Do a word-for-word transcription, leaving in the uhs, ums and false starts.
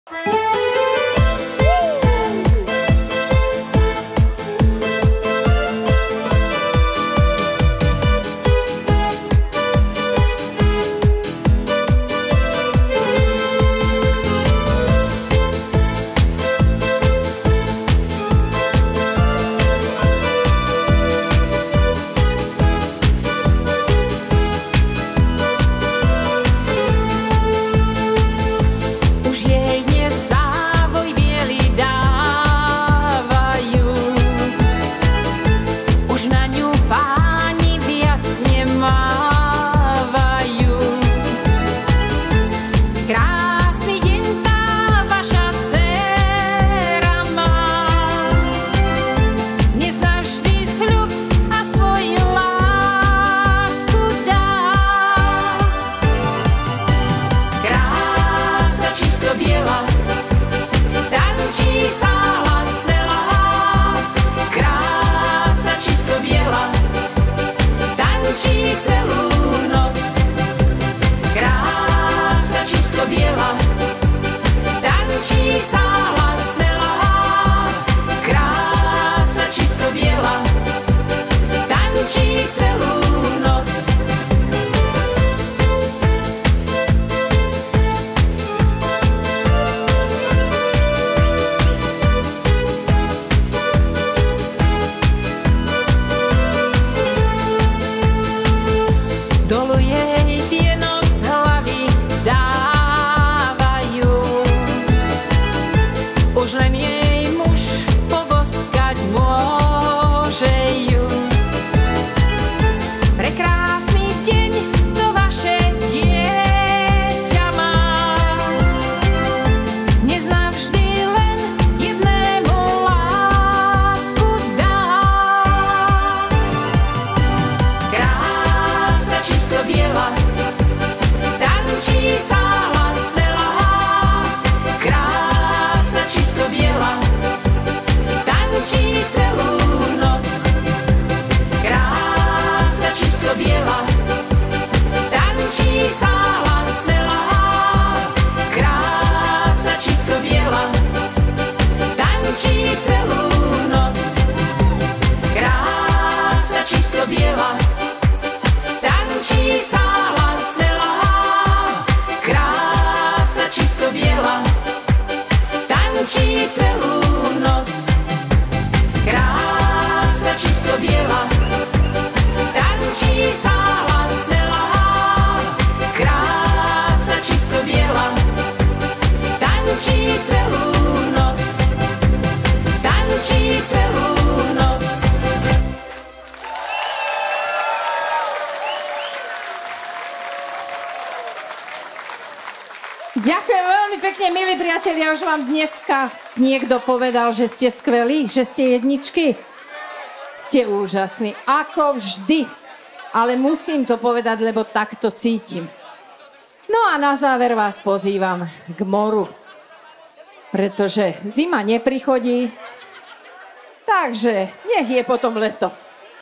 Ďakujem veľmi pekne, milí priatelia. Už vám dneska niekto povedal, že ste skvelí, že ste jedničky. Ste úžasní, ako vždy. Ale musím to povedať, lebo tak to cítim. No a na záver vás pozývam k moru. Pretože zima neprichodí. Takže nech je potom leto.